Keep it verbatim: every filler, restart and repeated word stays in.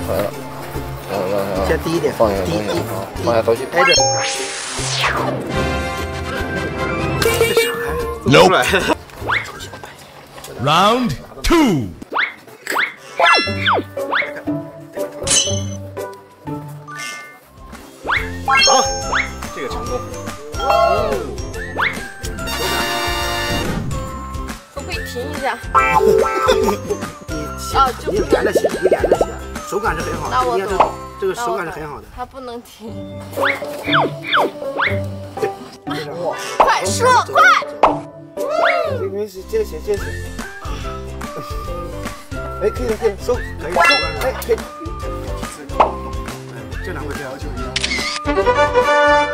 来了，来了来了。 先低一点， 放下低低放下刀具。 挨着。这啥呀？弄出来。 Round two。 好，这个成功。 可不可以停一下？ 啊，就你连着写，你连着写，手感是很好的。 那我懂， 这个手感是很好的。 它不能停。 快说快！ 没事，接着写，接着写。哎，可以了，可以了，收，可以收，哎，可以。这两个要求一样。